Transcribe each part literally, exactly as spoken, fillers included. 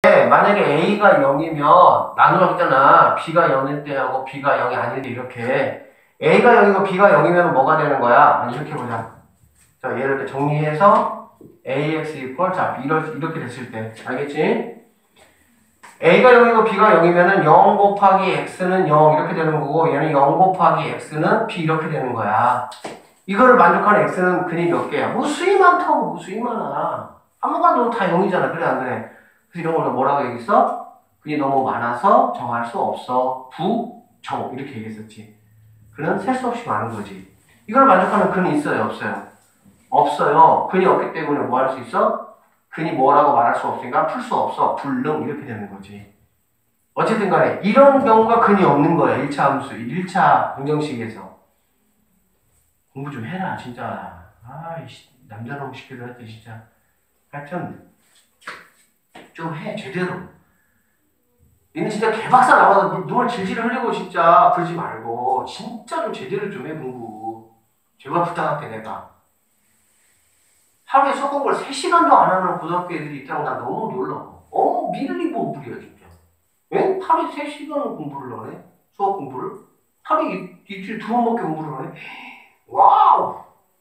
만약에 A가 영이면 나누라고 했잖아. B가 영일 때하고 B가 영이 아닐 때 이렇게. A가 영이고 B가 영이면 뭐가 되는 거야? 아니, 이렇게 보자. 자, 얘를 이렇게 정리해서 에이엑스 이퀄 자, 이럴, 이렇게 됐을 때. 알겠지? A가 영이고 B가 영이면은 영 곱하기 X는 영 이렇게 되는 거고 얘는 영 곱하기 X는 B 이렇게 되는 거야. 이거를 만족하는 X는 근이 몇 개야? 뭐 수이 많다고 뭐 수이 많아. 아무거나 다 영이잖아. 그래 안 그래? 그래서 이런 걸 뭐라고 얘기했어? 근이 너무 많아서 정할 수 없어. 부정 이렇게 얘기했었지. 근은 셀 수 없이 많은 거지. 이걸 만족하는 근이 있어요? 없어요? 없어요. 근이 없기 때문에 뭐 할 수 있어? 근이 뭐라고 말할 수 없으니까 풀 수 없어. 불능 이렇게 되는 거지. 어쨌든 간에 이런 경우가 근이 없는 거야. 일 차 함수, 일 차 방정식에서. 공부 좀 해라 진짜. 아이씨 남자놈 시키려 할때 진짜. 하여튼 좀 해 제대로. 얘는 진짜 개박사 나와서 눈을 질질 흘리고 진짜 그러지 말고 진짜 좀 제대로 좀 해 공부. 제발 부탁할게 내가. 하루에 수학 공부를 세 시간도 안 하는 고등학교 애들이 있다고 난 너무 놀라워. 어? 밀리버블이야 진짜. 왜? 하루에 세 시간을 공부를 하네? 수학 공부를? 하루에 이틀 두 번밖에 공부를 하네? 와우!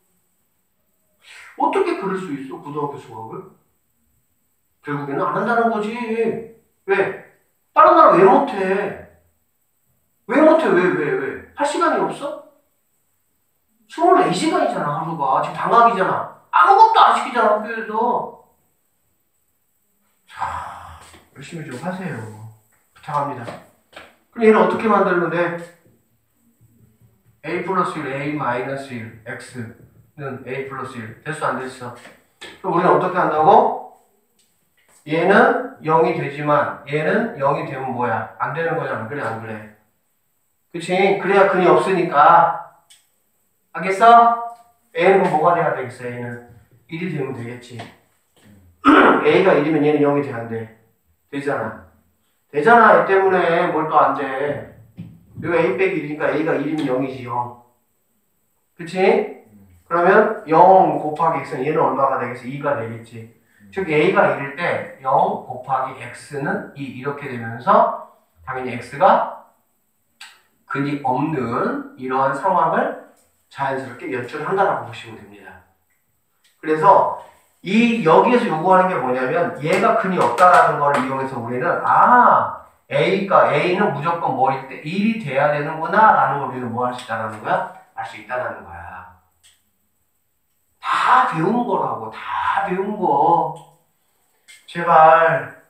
어떻게 그럴 수 있어 고등학교 수학을? 결국에는 안 한다는 거지. 왜? 다른 나라 왜 못해? 왜 못해? 왜? 왜? 왜? 할 시간이 없어? 스물네 시간이잖아 하루가. 지금 방학이잖아. 아무것도 안 시키잖아 학교에서. 자, 열심히 좀 하세요. 부탁합니다. 그럼 얘는 어떻게 만들면 돼? A 플러스 일, A 마이너스 일, X는 A 플러스 일. 됐어 안 됐어? 그럼 우리는 어떻게 한다고? 얘는 영이 되지만 얘는 영이 되면 뭐야? 안 되는 거잖아. 그래 안 그래? 그치? 그래야 근이 없으니까. 알겠어? A는 뭐가 돼야 되겠어? A는 일이 되면 되겠지. A가 일이면 얘는 영이 돼야 안 돼? 되잖아. 되잖아. 얘 때문에 뭘 또 안 돼. 여기가 A 빼기 일이니까 A가 일이면 영이지 영. 그치? 그러면 영 곱하기 X는 얘는 얼마가 되겠어? 이가 되겠지. 즉 A가 일일 때 영 곱하기 X는 이 이렇게 되면서 당연히 X가 근이 없는 이러한 상황을 자연스럽게 연출한다라고 보시면 됩니다. 그래서 이 여기에서 요구하는 게 뭐냐면 얘가 근이 없다라는 걸 이용해서 우리는 아 A가 A는 무조건 뭐일 때 일이 돼야 되는구나 라는 걸 우리는 뭐 할 수 있다는 거야? 알 수 있다는 거야. 다 배운 거라고. 다 배운 거. 제발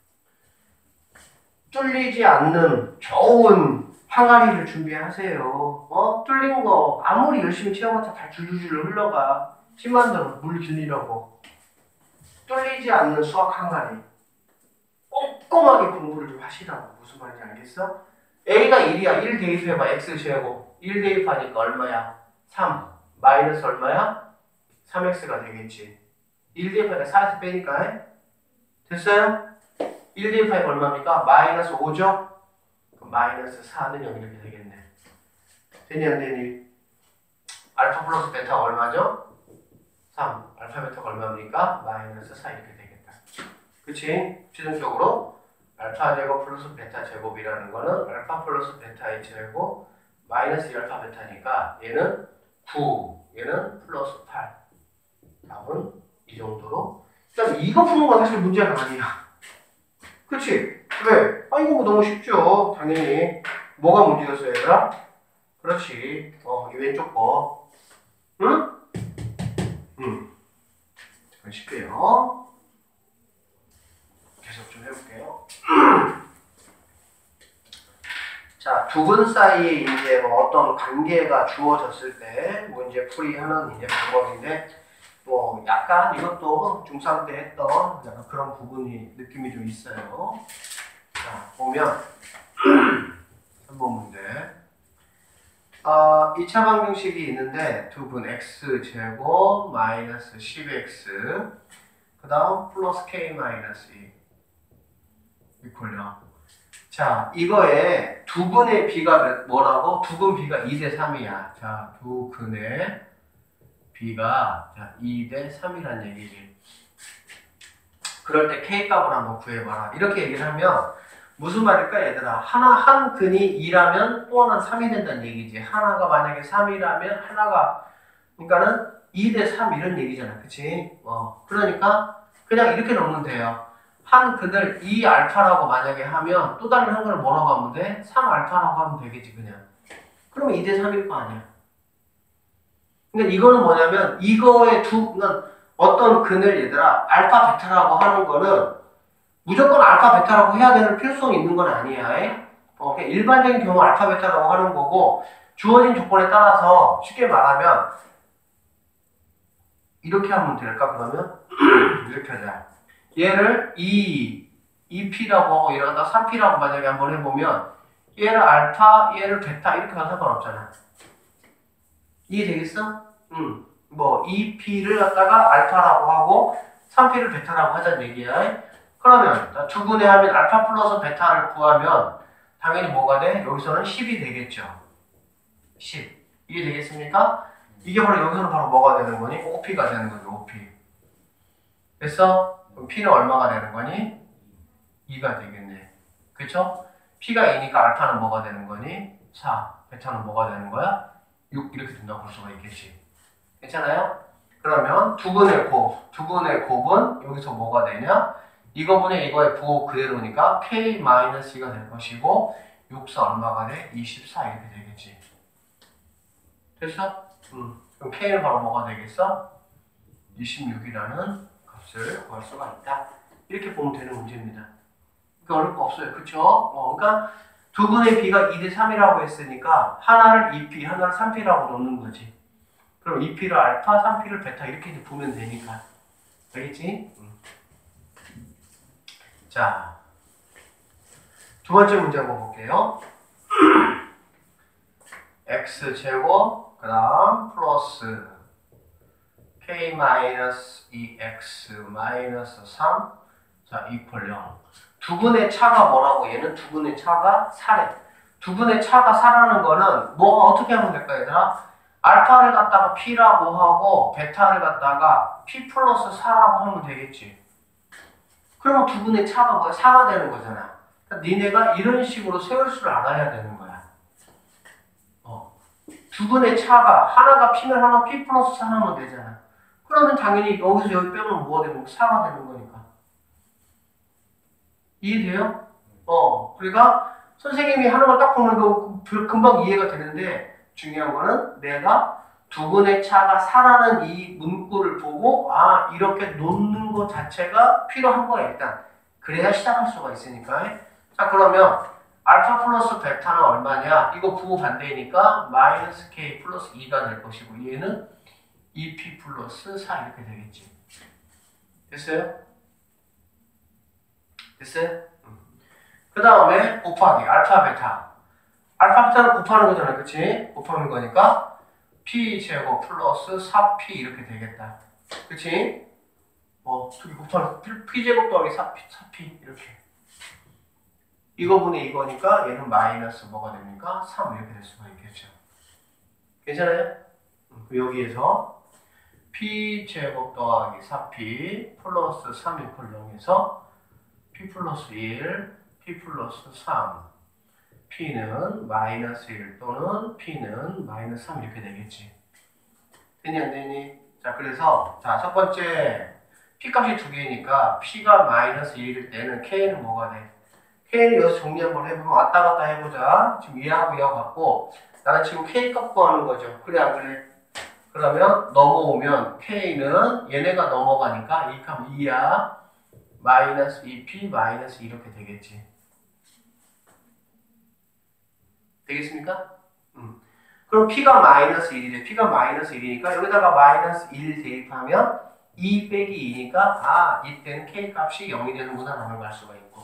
뚫리지 않는 좋은 항아리를 준비하세요. 어? 뚫린 거 아무리 열심히 채워봤자 다 줄줄줄 흘러가. 힘만 들어 물 길리려고. 뚫리지 않는 수학 항아리. 꼼꼼하게 공부를 좀 하시라고. 무슨 말인지 알겠어? A가 일이야. 일 대입해봐. X제곱. 일 대입하니까 얼마야? 삼. 마이너스 얼마야? 삼 엑스가 되겠지. 일 대입하니까 사에서 빼니까. 됐어요? 일 대입하니까 얼마입니까? 마이너스 오죠? 그럼 마이너스 사는 영 이렇게 되겠네. 되니 안 되니? 알파 플러스 베타가 얼마죠? 삼. 알파 베타가 얼마입니까? 마이너스 사 이렇게 되겠다. 그치? 최종적으로 알파 제곱 플러스 베타 제곱이라는 거는 알파 플러스 베타의 제곱 마이너스 이 알파 베타니까 얘는 구, 얘는 플러스 팔. 답은 이 정도로. 일단 이거 푸는 건 사실 문제가 아니야. 그치? 왜? 아 이거 뭐 너무 쉽죠. 당연히. 뭐가 문제였어 얘들아? 그렇지. 어, 이 왼쪽 거. 응? 응. 잠깐 쉴게요. 계속 좀 해볼게요. 자, 두 근 사이에 이제 뭐 어떤 관계가 주어졌을 때, 뭐 이제 풀이하는 이제 방법인데, 뭐 약간 이것도 중삼 때 했던 약간 그런 부분이 느낌이 좀 있어요. 자, 보면 삼 번 문제. 어, 이 차 방정식이 있는데 두 분 x제곱 마이너스 십 엑스 그 다음 플러스 k 마이너스 이 이퀄요. 자, 이거에 두 근의 비가 뭐라고? 두 근 비가 이 대 삼이야. 자, 두 근의 B가 자, 이 대 삼이란 얘기지. 그럴 때 K값을 한번 구해봐라. 이렇게 얘기를 하면 무슨 말일까 얘들아? 하나 한 근이 이라면 또 하나는 삼이 된다는 얘기지. 하나가 만약에 삼이라면 하나가 그러니까는 이 대 삼 이런 얘기잖아. 그치? 어. 그러니까 그냥 이렇게 놓으면 돼요. 한 근을 이 알파라고 만약에 하면 또 다른 한 근을 뭐라고 하면 돼? 삼 알파라고 하면 되겠지 그냥. 그러면 이 대 삼일 거 아니야. 그러니까 이거는 뭐냐면 이거의 두 그러니까 어떤 근을 얘들아 알파 베타라고 하는 거는 무조건 알파 베타라고 해야 되는 필요성이 있는 건 아니야. 어, 일반적인 경우 알파 베타라고 하는 거고 주어진 조건에 따라서 쉽게 말하면 이렇게 하면 될까 그러면? 이렇게 하자. 얘를 이, 이 피라고 하고 얘를 갖다 삼 피라고 만약에 한번 해보면 얘를 알파, 얘를 베타 이렇게 하면 상관없잖아. 이해되겠어? 응. 뭐 이 피를 갖다가 알파라고 하고 삼 피를 베타라고 하자는 얘기야. 그러면 두 분의 하면 알파 플러스 베타를 구하면 당연히 뭐가 돼? 여기서는 십이 되겠죠. 십. 이해되겠습니까? 이게 바로 여기서는 바로 뭐가 되는 거니? 오 피가 되는 거죠. 오 피. 됐어? 그럼 P는 얼마가 되는 거니? 이가 되겠네. 그쵸? P가 이니까 알파는 뭐가 되는 거니? 사. 베타는 뭐가 되는 거야? 육. 이렇게 된다고 볼 수가 있겠지. 괜찮아요? 그러면 두근의 곱. 두근의 곱은 여기서 뭐가 되냐? 이거분의 이거의 부호 그대로니까 K-이가 될 것이고 육, 사 얼마가 돼? 이십사 이렇게 되겠지. 됐어? 음. 그럼 K는 바로 뭐가 되겠어? 이십육이라는 값을 구할 수가 있다. 이렇게 보면 되는 문제입니다. 그러니까 어려울 거 없어요. 그쵸? 어, 그러니까 두 분의 B가 이 대 삼이라고 했으니까 하나를 이 피, 하나를 삼 피라고 놓는 거지. 그럼 이 피를 알파, 삼 피를 베타 이렇게 보면 되니까. 알겠지? 음. 자, 두 번째 문제 한번 볼게요. x제곱 그 다음 플러스 k 마이너스 이 엑스 마이너스 삼 자 이퀄 영. 두근의 차가 뭐라고? 얘는 두근의 차가 사래. 두근의 차가 사라는 거는 뭐 어떻게 하면 될까 얘들아? 알파를 갖다가 p라고 하고 베타를 갖다가 p 플러스 사라고 하면 되겠지. 그러면 두근의 차가 뭐야? 사가 되는 거잖아. 그러니까 니네가 이런 식으로 세울 줄 알아야 되는 거야. 어. 두근의 차가 하나가 p면 하나 p 플러스 사 하면 되잖아. 그러면 당연히 여기서 여기 빼면 뭐가 되는 거야? 사가 되는 거니까. 이해돼요? 어. 그러니까 선생님이 하는 걸 딱 보면 금방 이해가 되는데 중요한 거는 내가 두근의 차가 사라는 이 문구를 보고 아 이렇게 놓는 것 자체가 필요한 거야 일단. 그래야 시작할 수가 있으니까. 자 그러면 알파 플러스 베타는 얼마냐? 이거 부호 반대니까 마이너스 k 플러스 이가 될 것이고 얘는 이 피 플러스 사 이렇게 되겠지. 됐어요? 됐어요? 그 다음에 곱하기 알파 베타. 알파 베타는 곱하는 거잖아. 그치? 곱하는 거니까 p제곱 플러스 사 피 이렇게 되겠다. 그치? 어, 저기 곱하는 p제곱 더하기 사 피, 사 피 이렇게. 이거분의 이거니까 얘는 마이너스 뭐가 됩니까? 삼 이렇게 될 수가 있겠죠. 괜찮아요? 여기에서 p제곱 더하기 사 피 플러스 삼 이퀄 영에서 p 플러스 일, p 플러스 삼, p는 마이너스 일 또는 p는 마이너스 삼 이렇게 되겠지. 되니 안 되니? 자 그래서 자 첫 번째 p값이 두 개니까 p가 마이너스 일일 때는 k는 뭐가 돼? k는 여기서 정리 한번 해보면 왔다 갔다 해보자. 지금 얘하고 얘하고 같고 나는 지금 k값 구하는 거죠. 그래 안 그래? 그러면 넘어오면 k는 얘네가 넘어가니까 이 값 이야. 마이너스 이 피 마이너스 이렇게 되겠지. 되겠습니까? 음. 그럼 p가 마이너스 일이래. p가 마이너스 일이니까 여기다가 마이너스 일 대입하면 이 빼기 이니까 아 이때는 k값이 영이 되는구나 라는 걸 알 수가 있고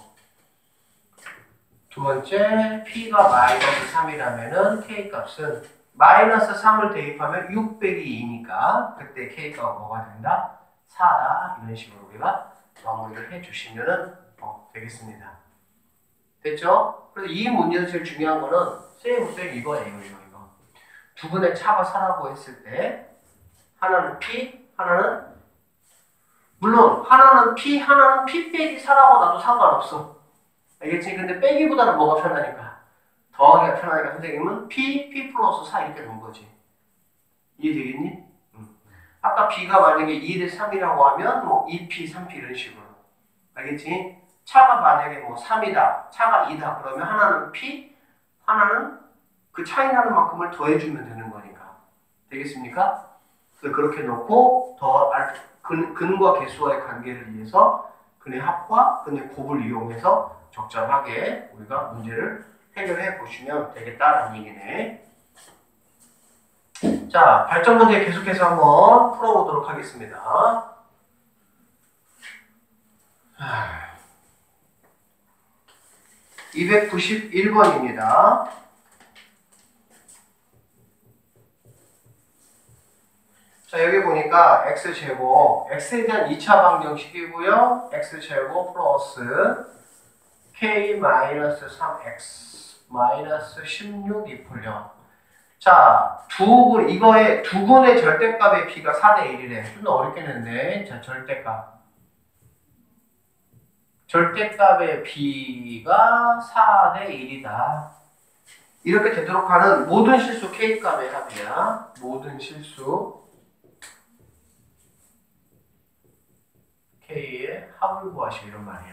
두 번째 p가 마이너스 삼이라면은 k값은 마이너스 삼을 대입하면 육 빼기 이니까 그때 k가 뭐가 된다? 사다. 이런 식으로 우리가 마무리를 해주시면 어, 되겠습니다. 됐죠? 그래서 이 문제에서 제일 중요한 거는 세이브 백 이거예요. 이거, 이거. 두 분의 차가 사라고 했을 때 하나는 P, 하나는 물론 하나는 P, 하나는 P 빼기 사라고 나도 상관없어. 알겠지? 근데 빼기보다는 뭐가 편하니까? 더하기가 편하니까 선생님은 P, P 플러스 사 이렇게 놓은 거지. 이해되겠니? 응. 아까 B가 만약에 이 대 삼이라고 하면 뭐 이 P, 삼 P 이런 식으로. 알겠지? 차가 만약에 뭐 삼이다, 차가 이다 그러면 하나는 P, 하나는 그 차이 나는 만큼을 더해주면 되는 거니까. 되겠습니까? 그래서 그렇게 놓고 더 근, 근과 개수와의 관계를 위해서 근의 합과 근의 곱을 이용해서 적절하게 우리가 문제를 해결해 보시면 되겠다라는 얘기네. 자, 발전 문제 계속해서 한번 풀어보도록 하겠습니다. 이백구십일 번입니다. 자, 여기 보니까 x제곱, x에 대한 이 차 방정식이고요. x제곱 플러스 k 마이너스 삼 엑스 마이너스 십육이 풀려. 자, 두, 이거의 두 군의 절대값의 b가 사 대 일이래. 좀 더 어렵게 냈네. 자, 절대값. 절대값의 b가 사 대 일이다. 이렇게 되도록 하는 모든 실수 k값의 합이야. 모든 실수 k의 합을 구하시오 이런 말이야.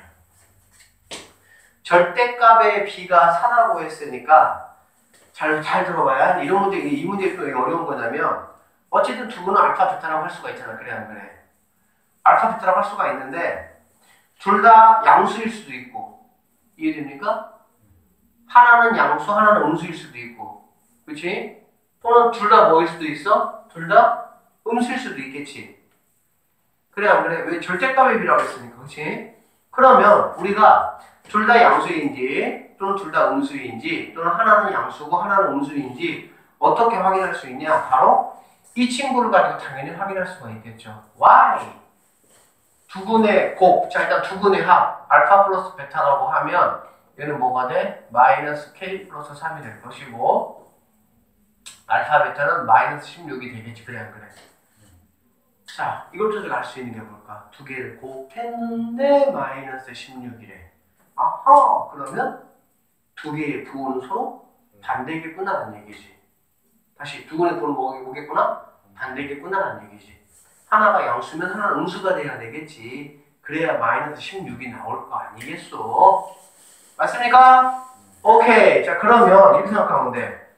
절대값의 b가 사라고 했으니까 잘, 잘 들어봐야 이런 문제, 이 문제가 왜 어려운 거냐면 어쨌든 두 분은 알파, 베타라고 할 수가 있잖아. 그래 안 그래? 알파, 베타라고 할 수가 있는데 둘 다 양수일 수도 있고 이해됩니까? 하나는 양수, 하나는 음수일 수도 있고 그렇지? 또는 둘 다 뭐일 수도 있어? 둘 다 음수일 수도 있겠지. 그래 안 그래? 왜 절대값의 비라고 했으니까 그렇지? 그러면 우리가 둘 다 양수인지 또는 둘 다 음수인지 또는 하나는 양수고 하나는 음수인지 어떻게 확인할 수 있냐? 바로 이 친구를 가지고 당연히 확인할 수가 있겠죠. Why? 두 군의 곱, 자 일단 두 군의 합 알파 플러스 베타라고 하면 얘는 뭐가 돼? 마이너스 K 플러스 삼이 될 것이고 알파 베타는 마이너스 십육이 되겠지. 그래 안 그래? 자, 이걸 저도 알 수 있는 게 뭘까? 두 개를 곱했는데 마이너스 십육이래. 아하! 그러면 두 개의 부호는 서로 반대겠구나라는 얘기지. 다시 두 개의 부호는 뭐겠구나? 반대겠구나라는 얘기지. 하나가 양수면 하나는 음수가 돼야 되겠지. 그래야 마이너스 십육이 나올 거 아니겠어? 맞습니까? 오케이. 자, 그러면 이렇게 생각하면 돼.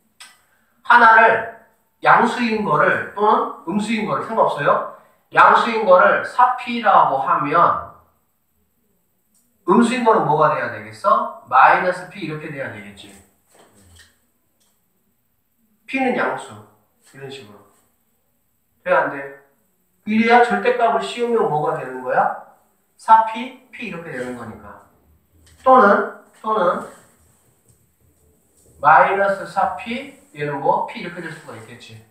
하나를 양수인 거를 또는 음수인 거를 상관없어요. 양수인 거를 사 피라고 하면 음수인 거는 뭐가 돼야 되겠어? 마이너스 P 이렇게 돼야 되겠지. P는 양수. 이런 식으로. 돼 안 돼? 이래야 절대값을 씌우면 뭐가 되는 거야? 사 피, P 이렇게 되는 거니까. 또는 또는 마이너스 사 피 얘는 뭐? P 이렇게 될 수가 있겠지.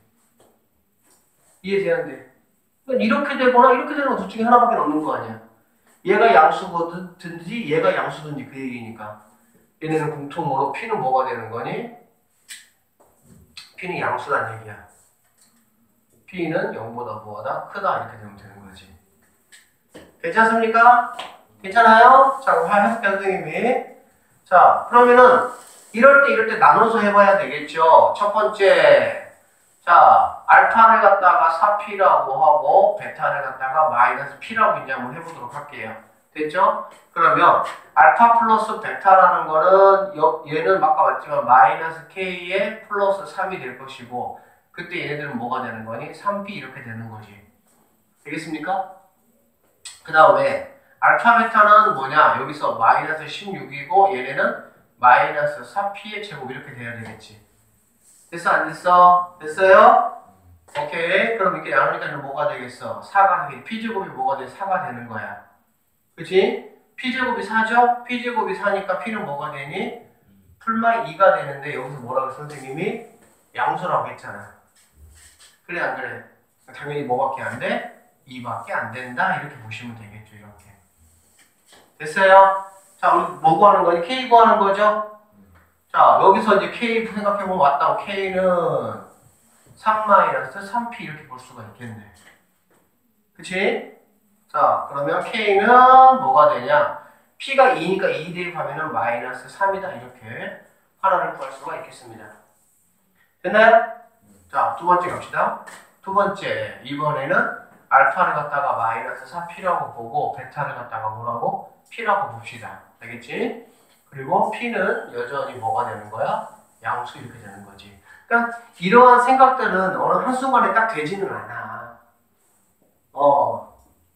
이해되는데. 그러니까 이렇게 되거나 이렇게 되는 거 둘 중에 하나밖에 없는 거 아니야. 얘가 양수든지 얘가 양수든지 그 얘기니까. 얘네는 공통으로 P는 뭐가 되는 거니? P는 양수란 얘기야. P는 영보다 뭐보다 크다 이렇게 되면 되는 거지. 괜찮습니까? 괜찮아요? 자, 그럼 해석해 선생님이. 자, 그러면은 이럴 때 이럴 때 나눠서 해봐야 되겠죠. 첫 번째, 자 알파를 갖다가 사 피라고 하고 베타를 갖다가 마이너스 P라고 이제 한번 해보도록 할게요. 됐죠? 그러면 알파 플러스 베타라는 거는 얘는 아까 봤지만 마이너스 K에 플러스 삼이 될 것이고 그때 얘네들은 뭐가 되는 거니? 삼 피 이렇게 되는 거지. 되겠습니까? 그 다음에 알파 베타는 뭐냐? 여기서 마이너스 십육이고 얘네는 마이너스 사 피의 제곱 이렇게 돼야 되겠지. 됐어? 안 됐어? 됐어요? 오케이. 그럼 이렇게 나누니까 뭐가 되겠어? 사가 되겠지. P제곱이 뭐가 돼? 사가 되는 거야. 그치? P제곱이 사죠? P제곱이 사니까 P는 뭐가 되니? 풀마이 이가 되는데 여기서 뭐라고 선생님이? 양수라고 했잖아. 그래 안 그래? 당연히 뭐밖에 안 돼? 이밖에 안 된다. 이렇게 보시면 되겠죠. 이렇게. 됐어요? 자, 우리 뭐 구하는 거니? K 구하는 거죠? 자, 여기서 이제 K 생각해보면 왔다고 K는 삼 마이너스 삼 피 이렇게 볼 수가 있겠네. 그치? 자, 그러면 K는 뭐가 되냐? P가 이니까 이 대입하면은 마이너스 삼이다. 이렇게 하나를 구할 수가 있겠습니다. 됐나요? 자, 두 번째 갑시다. 두 번째, 이번에는 알파를 갖다가 마이너스 사 P라고 보고 베타를 갖다가 뭐라고? P라고 봅시다. 알겠지? 그리고 P는 여전히 뭐가 되는 거야? 양수 이렇게 되는 거지. 그러니까 이러한 생각들은 어느 한순간에 딱 되지는 않아. 어.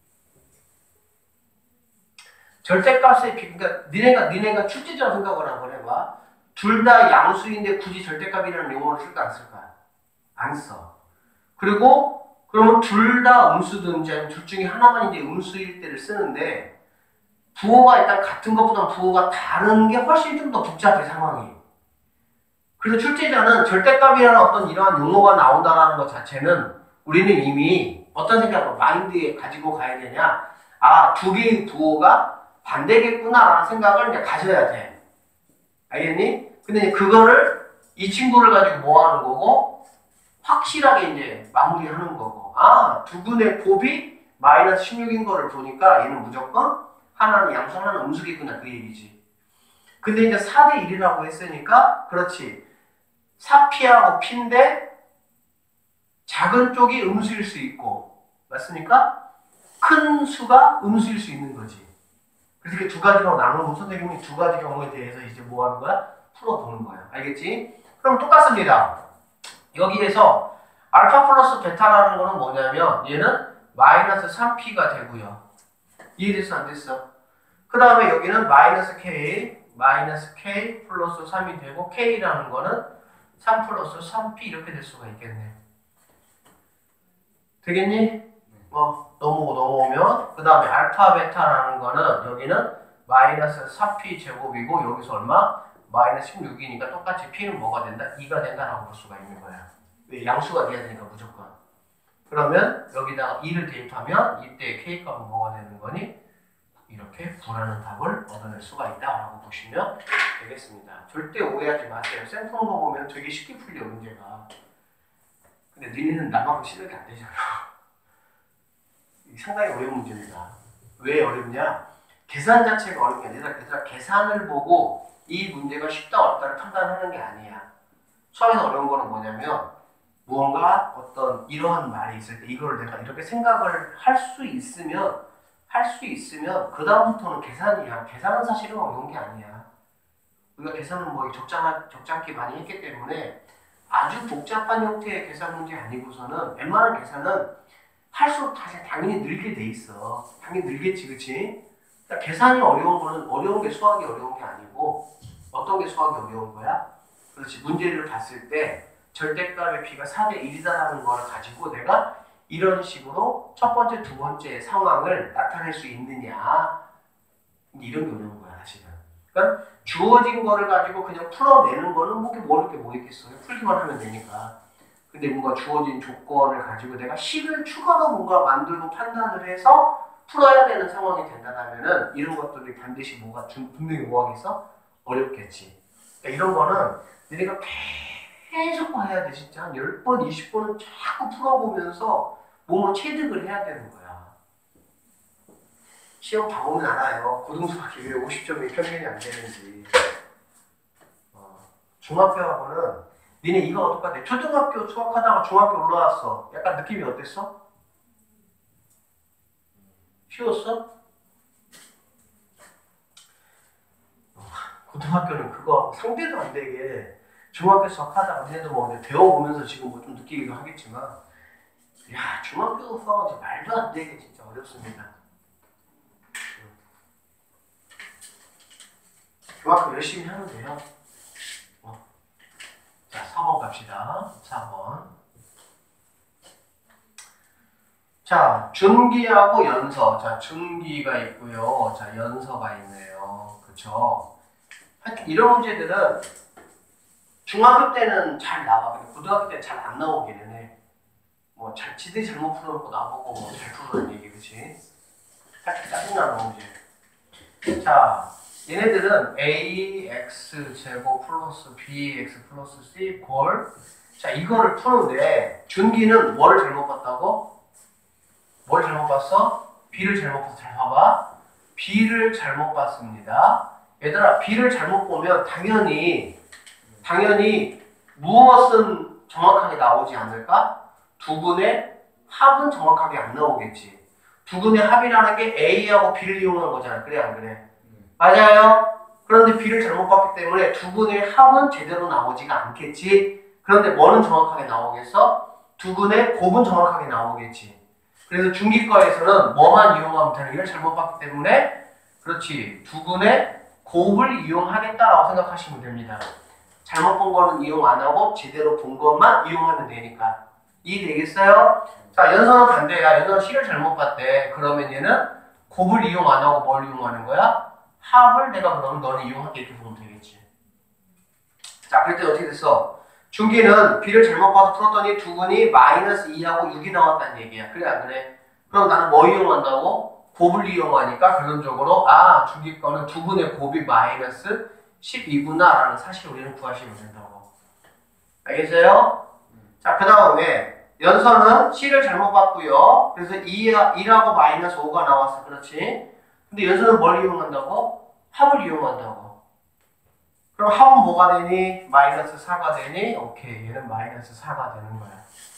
절대값의 비, 그러니까 니네가 니네가 출제자로 생각을 한번 해봐. 둘 다 양수인데 굳이 절대값이라는 용어를 쓸까 안 쓸까? 안 써. 그리고 그러면 둘 다 음수든지 아니면 둘 중에 하나만 이제 음수일 때를 쓰는데 부호가 일단 같은 것보다 부호가 다른 게 훨씬 좀 더 복잡해 상황이. 그래서 출제자는 절대값이라는 어떤 이러한 용어가 나온다는 것 자체는 우리는 이미 어떤 생각을 마인드에 가지고 가야 되냐? 아, 두 개의 부호가 반대겠구나라는 생각을 이제 가져야 돼. 알겠니? 근데 그거를 이 친구를 가지고 뭐 하는 거고? 확실하게 이제 마무리하는 거고. 아, 두 분의 곱이 마이너스 십육인 거를 보니까 얘는 무조건 하나는 양수, 하나는 음수겠구나 그 얘기지. 근데 이제 사 대 일이라고 했으니까 그렇지. 사 P하고 P인데 작은 쪽이 음수일 수 있고 맞습니까? 큰 수가 음수일 수 있는 거지. 그래서 이렇게 두 가지로 나누면 선생님이 두 가지 경우에 대해서 이제 뭐 하는 거야? 풀어보는 거야. 알겠지? 그럼 똑같습니다. 여기에서 알파 플러스 베타라는 거는 뭐냐면 얘는 마이너스 삼 P가 되고요. 이해됐어? 안 됐어? 그 다음에 여기는 마이너스 K, 마이너스 K 플러스 삼이 되고 K라는 거는 삼 플러스 삼 P 이렇게 될 수가 있겠네. 되겠니? 어, 넘어오고 넘어오면 그 다음에 알파 베타라는 거는 여기는 마이너스 사 P 제곱이고 여기서 얼마? 마이너스 십육이니까 똑같이 P는 뭐가 된다? 이가 된다라고 볼 수가 있는 거야. 왜? 양수가 돼야 되니까 무조건. 그러면 여기다가 이를 대입하면 이때 K값은 뭐가 되는 거니? 이렇게 구라는 답을 얻어낼 수가 있다라고 보시면 되겠습니다. 절대 오해하지 마세요. 생통거 보면 되게 쉽게 풀려 문제가. 근데 니네는 나만큼 실력이 안 되잖아. 상당히 어려운 문제입니다. 왜 어렵냐? 계산 자체가 어려운 게 아니라 얘들아 계산을 보고 이 문제가 쉽다 어렵다를 판단하는 게 아니야. 수학에서 어려운 거는 뭐냐면 무언가 어떤 이러한 말이 있을 때 이걸 내가 이렇게 생각을 할 수 있으면 할 수 있으면 그 다음부터는 계산이야. 계산은 사실은 어려운 게 아니야. 우리가 계산은 뭐 적잖아, 적잖게 많이 했기 때문에 아주 복잡한 형태의 계산 문제 아니고서는 웬만한 계산은 할수록 다시 당연히 늘게 돼 있어. 당연히 늘겠지, 그치? 그러니까 계산이 어려운 거는 어려운 게 수학이 어려운 게 아니고 어떤 게 수학이 어려운 거야? 그렇지. 문제를 봤을 때 절대값의 P가 사 대 일이다라는 거를 가지고 내가 이런 식으로 첫 번째, 두 번째 상황을 나타낼 수 있느냐 이런 게 어려운 거야, 사실은. 그러니까 주어진 거를 가지고 그냥 풀어내는 거는 뭐 이렇게 뭐 이렇게 뭐 있겠어요. 풀기만 하면 되니까. 근데 뭔가 주어진 조건을 가지고 내가 식을 추가로 뭔가 만들고 판단을 해서 풀어야 되는 상황이 된다면은 이런 것들이 반드시 뭐가 분명히 뭐가 있어? 어렵겠지. 그러니까 이런 거는 너네가 계속 봐야 돼. 진짜 한 열 번, 이십 번은 자꾸 풀어보면서 몸을 체득을 해야 되는 거야. 시험 봐보면 알아요. 고등수학이 왜 오십 점이 평균이 안 되는지. 어, 중학교하고는 니네 이거 어떡하대? 초등학교 수학하다가 중학교 올라왔어. 약간 느낌이 어땠어? 쉬웠어? 고등학교는 그거 상대도 안 되게 중학교 수학하다가 니네도 뭐 배워보면서 지금 뭐 좀 느끼기도 하겠지만 야 중학교 수학은 진짜 말도 안 되게 진짜 어렵습니다. 그만큼 열심히 하면 돼요. 어. 자, 사 번 갑시다. 사 번. 자, 준기하고 연서. 자, 준기가 있고요. 자, 연서가 있네요. 그쵸? 하여튼 이런 문제들은 중학교 때는 잘 나와. 근데 고등학교 때는 잘 안 나오기는 해. 뭐, 잘, 지들이 잘못 풀어놓고 나보고 뭐 잘 풀어놓은 얘기, 그치? 살짝 짜증나는 문제. 자, 얘네들은 a x 제곱 플러스 b x 플러스 c 골. 자, 이거를 푸는데 준기는 뭐를 잘못 봤다고? 뭘 잘못 봤어? B를 잘못 봐서 잘 봐봐. B를 잘못 봤습니다. 얘들아, B를 잘못 보면 당연히 당연히 무엇은 정확하게 나오지 않을까? 두근의 합은 정확하게 안 나오겠지. 두근의 합이라는 게 A하고 B를 이용한 거잖아. 그래 안 그래? 음. 맞아요. 그런데 B를 잘못 봤기 때문에 두근의 합은 제대로 나오지가 않겠지. 그런데 뭐는 정확하게 나오겠어? 두근의 곱은 정확하게 나오겠지. 그래서 중기과에서는 뭐만 이용하면 되는 걸 잘못 봤기 때문에 그렇지. 두근의 곱을 이용하겠다라고 생각하시면 됩니다. 잘못 본 거는 이용 안 하고 제대로 본 것만 이용하면 되니까. 이해되겠어요? 자, 연선은 반대야. 연선은 C를 잘못 봤대. 그러면 얘는 곱을 이용 안 하고 뭘 이용하는 거야? 합을 내가 그러면 너는 이용할게 이렇게 보면 되겠지. 자, 그럴 때 어떻게 됐어? 중기는 B를 잘못 봐서 풀었더니 두근이 마이너스 이하고 육이 나왔다는 얘기야. 그래 안 그래? 그럼 나는 뭐 이용한다고? 곱을 이용하니까 결론적으로 아, 중기 거는 두근의 곱이 마이너스 십이구나 라는 사실을 우리는 구하시면 된다고. 알겠어요? 자, 그 다음에 연선은 C를 잘못 봤고요. 그래서 이하고 마이너스 오가 나왔어. 그렇지? 근데 연선은 뭘 이용한다고? 합을 이용한다고. 그럼 합은 뭐가 되니? 마이너스 사가 되니? 오케이. 얘는 마이너스 사가 되는 거야.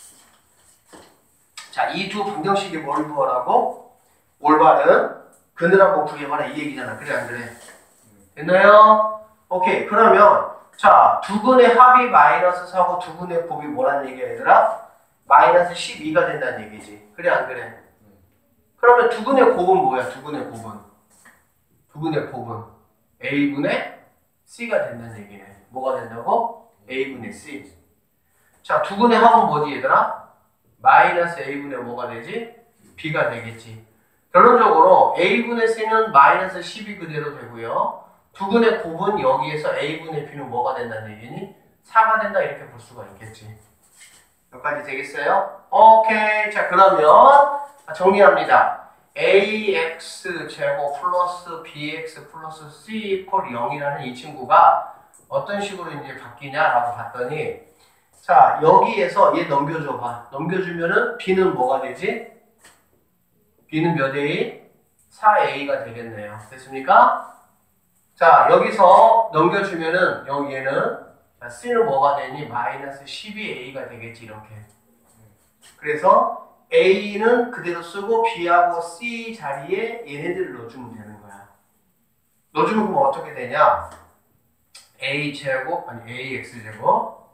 자, 이 두 방정식이 뭘 구하라고? 올바른 그늘하고 구게 봐라 이 얘기잖아. 그래 안 그래? 됐나요? 오케이. 그러면 자, 두근의 합이 마이너스 사고 두근의 곱이 뭐란 얘기야 얘들아? 마이너스 십이가 된다는 얘기지. 그래 안 그래? 그러면 두근의 곱은 뭐야? 두근의 곱은 두근의 곱은 A분의 C가 된다는 얘기네. 뭐가 된다고? A분의 C. 자, 두근의 합은 뭐지 얘들아? 마이너스 A분의 뭐가 되지? B가 되겠지. 결론적으로 A분의 C는 마이너스 십이 그대로 되고요. 두근의 곱은 여기에서 A분의 B는 뭐가 된다는 얘기니? 사가 된다 이렇게 볼 수가 있겠지. 여기까지 되겠어요? 오케이. 자, 그러면 정리합니다. ax 제곱 플러스 bx 플러스 c 이퀄 영이라는 이 친구가 어떤 식으로 이제 바뀌냐라고 봤더니 자, 여기에서 얘 넘겨줘 봐. 넘겨주면은 b는 뭐가 되지? b는 몇 a? 사 a가 되겠네요. 됐습니까? 자, 여기서 넘겨주면은 여기에는 자, c는 뭐가 되니? 마이너스 십이 에이가 되겠지 이렇게. 그래서 A는 그대로 쓰고 B하고 C 자리에 얘네들을 넣어주면 되는 거야. 넣어주면 그럼 어떻게 되냐? A제곱, 아니 AX제곱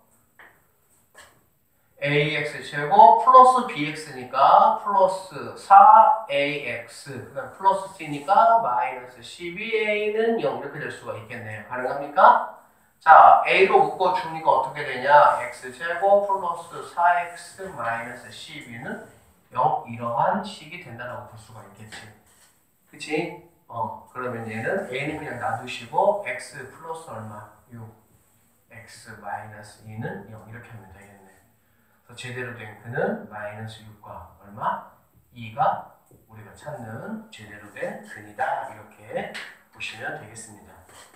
AX제곱 플러스 BX니까 플러스 사 에이엑스 그 다음 플러스 C니까 마이너스 십이 에이는 영 이렇게 될 수가 있겠네요. 가능합니까? 자, A로 묶어주니까 어떻게 되냐? X제곱 플러스 사 엑스 마이너스 십이는 영 이러한 식이 된다라고 볼 수가 있겠지. 그치? 어, 그러면 얘는 A는 그냥 놔두시고 X 플러스 얼마? 육. X 마이너스 이는 영 이렇게 하면 되겠네. 그래서 제대로 된 근은 마이너스 육과 얼마? 이가 우리가 찾는 제대로 된 근이다. 이렇게 보시면 되겠습니다.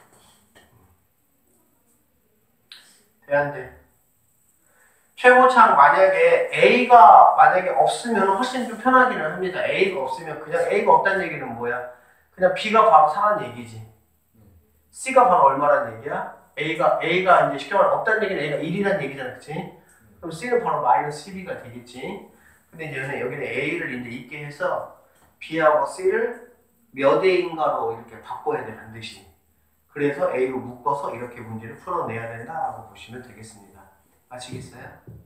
돼, 안 돼? 최고창 만약에 A가 만약에 없으면 훨씬 좀 편하기는 합니다. A가 없으면 그냥 A가 없다는 얘기는 뭐야? 그냥 B가 바로 사라는 얘기지. C가 바로 얼마란 얘기야? A가 A가 이제 쉽게 말하면 없다는 얘기는 A가 일이라는 얘기잖아, 그치? 그럼 C는 바로 마이너스 십이가 되겠지. 근데 이제 여기는 A를 이제 있게 해서 B하고 C를 몇 A인가로 이렇게 바꿔야 돼, 반드시. 그래서 A로 묶어서 이렇게 문제를 풀어내야 된다라고 보시면 되겠습니다. 아시겠어요?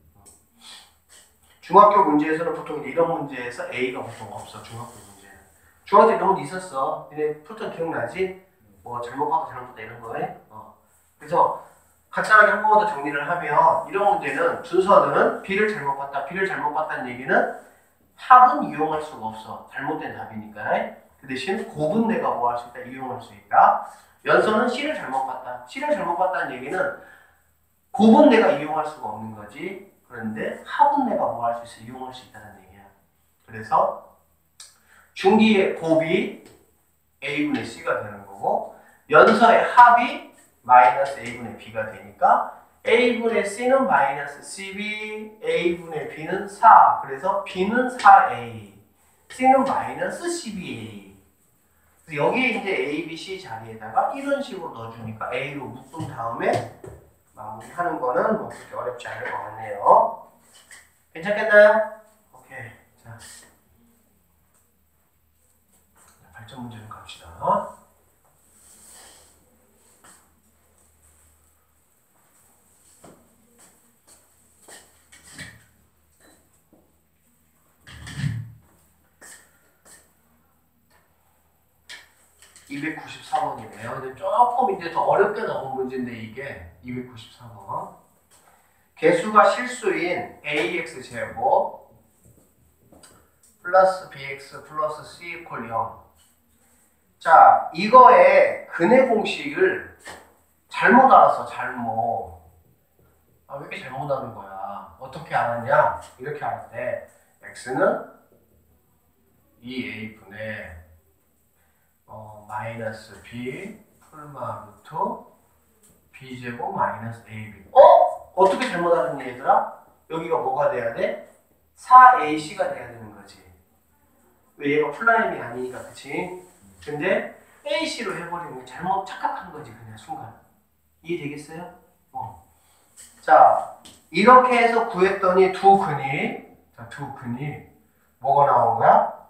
중학교 문제에서는 보통 이런 문제에서 A가 보통 없어. 중학교 문제는. 중학교 이런 것도 있었어. 근데 풀던 기억나지? 뭐 잘못 봐도 잘못 봤다 이런 거에. 어. 그래서 간단하게 한 번 더 정리를 하면 이런 문제는 순서는 B를 잘못 봤다. B를 잘못 봤다는 얘기는 합은 이용할 수가 없어. 잘못된 답이니까. 그 대신 곱은 내가 뭐 할 수 있다? 이용할 수 있다. 연선은 C를 잘못 봤다. C를 잘못 봤다는 얘기는 곱은 내가 이용할 수가 없는 거지. 그런데 합은 내가 뭐 할 수 있어? 이용할 수 있다는 얘기야. 그래서 중기의 곱이 A분의 C가 되는 거고 연서의 합이 마이너스 A분의 B가 되니까 A분의 C는 마이너스 십이, A분의 B는 사. 그래서 B는 사 에이. C는 마이너스 십이 에이. 그래서 여기에 이제 A, B, C 자리에다가 이런 식으로 넣어주니까 A로 묶은 다음에 마무리하는 거는 뭐 그렇게 어렵지 않을 것 같네요. 괜찮겠나요? 오케이. 자, 발전 문제 좀 갑시다. 이백구십사 번이네요. 근데 조금 이제 더 어렵게 나온 문제인데 이게 이백구십사 번. 개수가 실수인 에이엑스 제곱 플러스 비엑스 플러스 C 이퀄 영. 자, 이거의 근해 공식을 잘못 알았어, 잘못. 아, 왜 이렇게 잘못 아는 거야? 어떻게 알았냐? 이렇게 알았대. x는 이 에이분의 어, 마이너스 b 풀마 루트 b제곱 마이너스 에이비. 어? 어떻게 잘못 알았니 얘들아? 여기가 뭐가 돼야 돼? 사 에이씨가 돼야 되는 거지. 왜 얘가 플라임이 아니니까, 그치? 근데 에이씨로 해버리면 잘못 착각한 거지, 그냥 순간. 이해되겠어요? 어. 자, 이렇게 해서 구했더니 두 근이, 자, 두 근이 뭐가 나온 거야?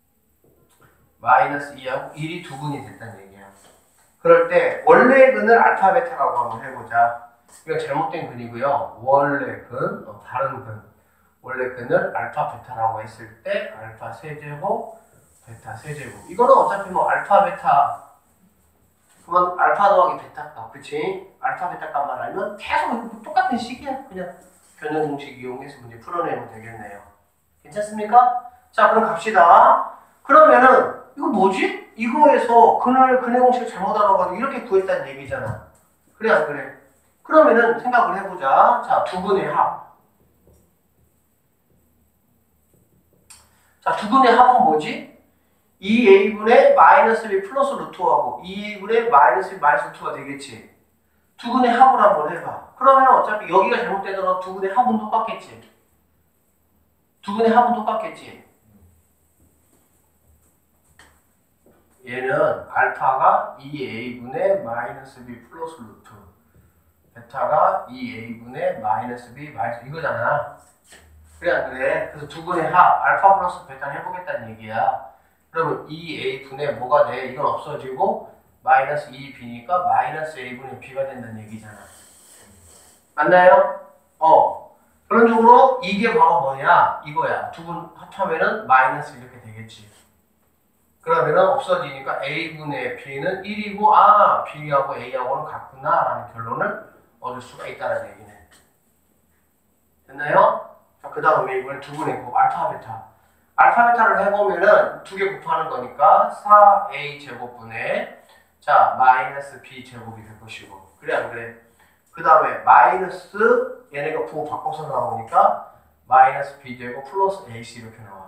마이너스 이하고 일이 두 근이 됐다는 얘기야. 그럴 때 원래 근을 알파 베타라고 한번 해보자. 이건 잘못된 근이고요. 원래 근, 어, 다른 근. 원래 근을 알파 베타라고 했을 때 알파 세제곱, 베타 세제곱. 이거는 어차피 뭐 알파 베타, 그러면 알파 더하기 베타 값, 그치? 알파 베타 값만 알면 계속 똑같은 식이야. 그냥 변형 공식 이용해서 문제 풀어내면 되겠네요. 괜찮습니까? 자, 그럼 갑시다. 그러면은 이거 뭐지? 이거에서 근을 근해 공식을 잘못 알아가지고 이렇게 구했다는 얘기잖아. 그래 안 그래? 그러면은 생각을 해보자. 자, 두 근의 합. 자, 두 근의 합은 뭐지? 이 에이분의 마이너스 b 플러스 루트하고 이 에이분의 마이너스 b 마이너스 루트가 되겠지. 두 근의 합을 한번 해봐. 그러면 어차피 여기가 잘못되더라도 두 근의 합은 똑같겠지. 두 근의 합은 똑같겠지. 얘는 알파가 이 에이분의 마이너스 b 플러스 루트, 베타가 이 에이분의 마이너스 b 마이너스 이거잖아. 그래 안 그래? 그래서 두 분의 합 알파 플러스 베타를 해보겠다는 얘기야. 그러면 이 에이분의 뭐가 돼? 이건 없어지고 마이너스 이 비니까 마이너스 에이분의 b가 된다는 얘기잖아. 맞나요? 어. 결론적으로 이게 바로 뭐냐? 이거야. 두 분 합하면은 마이너스 이렇게 되겠지. 그러면은 없어지니까 a분의 b는 일이고 아 b하고 a하고는 같구나 라는 결론을 얻을 수가 있다는 얘기네. 됐나요? 자, 그 다음에 이번에 두 분의 곱 알파 베타. 알파 베타를 해보면은 두 개 곱하는 거니까 사 에이 제곱분의 자 마이너스 b 제곱이 될 것이고. 그래 안 그래? 그 다음에 마이너스 얘네가 부호 바꿔서 나오니까 마이너스 b 제곱 플러스 에이씨 이렇게 나와.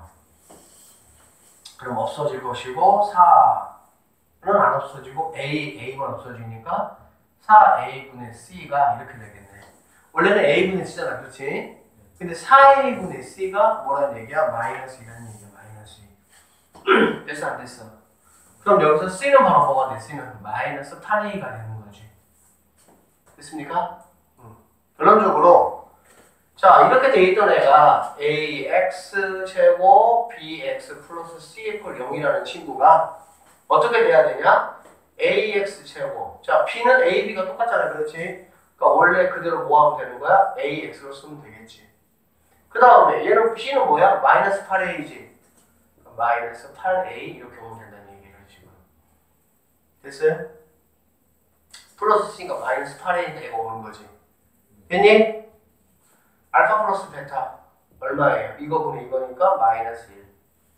그럼 없어질 것이고 사는 안 없어지고 A, A만 없어지니까 사 에이분의 C가 이렇게 되겠네. 원래는 A분의 C잖아, 그렇지? 근데 사 에이분의 C가 뭐라는 얘기야? 마이너스 이라는 얘기야, 마이너스 이. 됐어, 안 됐어? 그럼 여기서 C는 바로 뭐가 돼? C는 마이너스 팔 에이가 되는 거지. 됐습니까? 응. 결론적으로 자, 이렇게 돼 있던 애가 ax 제곱 bx 플러스 c 이퀄 영이라는 친구가 어떻게 돼야 되냐? ax 제곱. 자, b는 ab가 똑같잖아, 그렇지? 그러니까 원래 그대로 뭐 하면 되는 거야? ax로 쓰면 되겠지. 그 다음에 얘는 c는 뭐야? 마이너스 팔 에이지. 마이너스 팔 에이 이렇게 오면 된다는 얘기를 지금. 됐어요? 플러스 c니까 마이너스 팔 에이니까 이거 오는 거지. 됐니? 알파 플러스 베타 얼마예요? 이거분의 이거니까 마이너스 일.